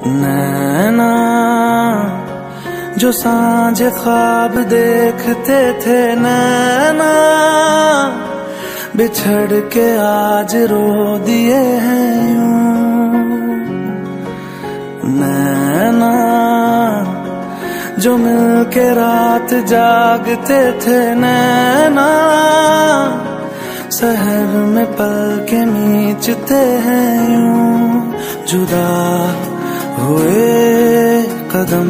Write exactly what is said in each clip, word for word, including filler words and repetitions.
नैना जो सांझ ख्वाब देखते थे, नैना बिछड़ के आज रो दिए हैं यूं। नैना जो मिलके रात जागते थे, नैना शहर में पल के नीचते हैं यूं। जुदा हुए कदम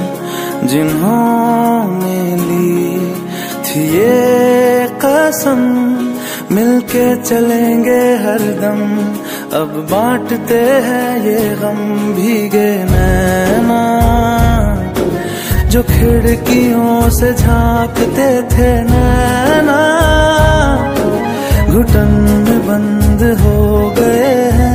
जिन्होंने ली थी ये कसम, मिलके चलेंगे हरदम, अब बांटते हैं ये गम। भीगे नैना जो खिड़कियों से झांकते थे, नैना घुटन में बंद हो गए हैं।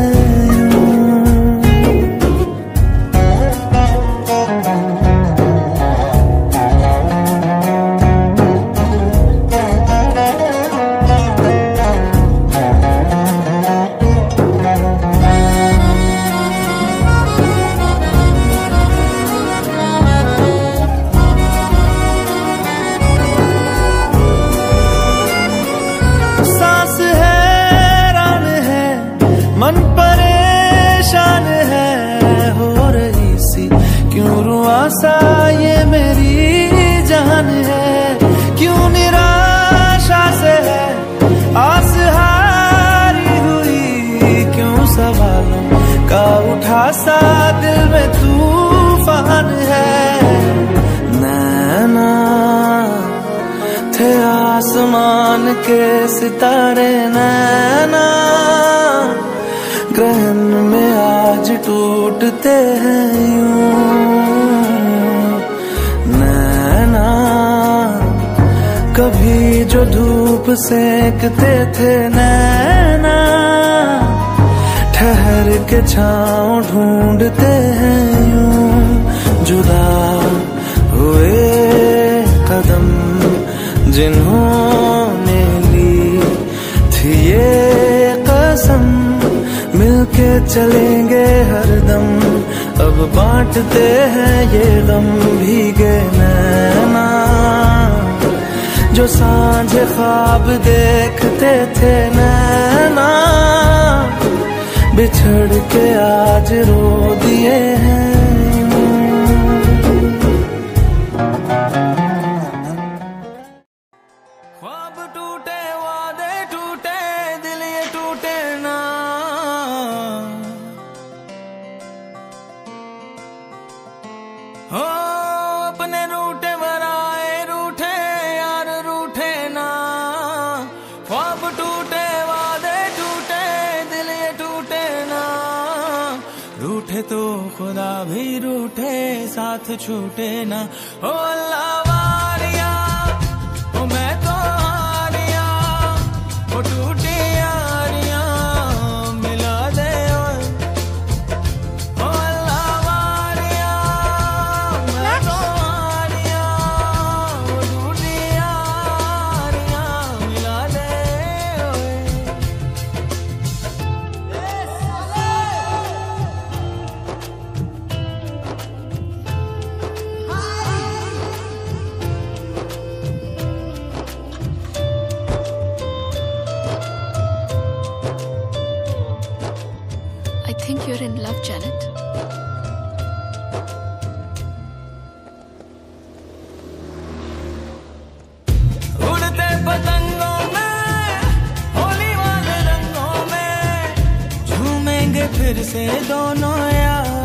मन परेशान है हो रही सी, क्यों रुआसा ये मेरी जान है। क्यों निराशा से है आस हारी हुई, क्यों सवालों का उठा सा दिल में तूफान है। नैना थे आसमान के सितारे, नैना ग्रहण में आज टूटते हैं यूं। नैना कभी जो धूप सेकते थे, नैना ठहर के छाँव ढूंढते हैं यूं। जुदा हुए कदम जिन्होंने ली थी ये कसम, मिलके चलेंगे हरदम, अब बांटते हैं ये गम। भीगे नैना जो सांझ ख्वाब देखते थे, नैना बिछड़ के आज रो दिए हैं। ख्वाब टूटे, वादे टूटे, दिल ये टूटे ना। हो अपने रूठे बनाए रूठे यार रूठे ना। ख्वाब टूटे, वादे टूटे, दिल ये टूटे ना। रूठे तो खुदा भी रूठे, साथ छूटे ना। ओ अल्लाह वारिया, ओ मैं तो हारिया, ओ टूटी यारियां मिला दे। I think you're in love, Janet. उड़ते पतंगों में, होली वाले रंगों में, झूमेंगे फिर से दोनों यार।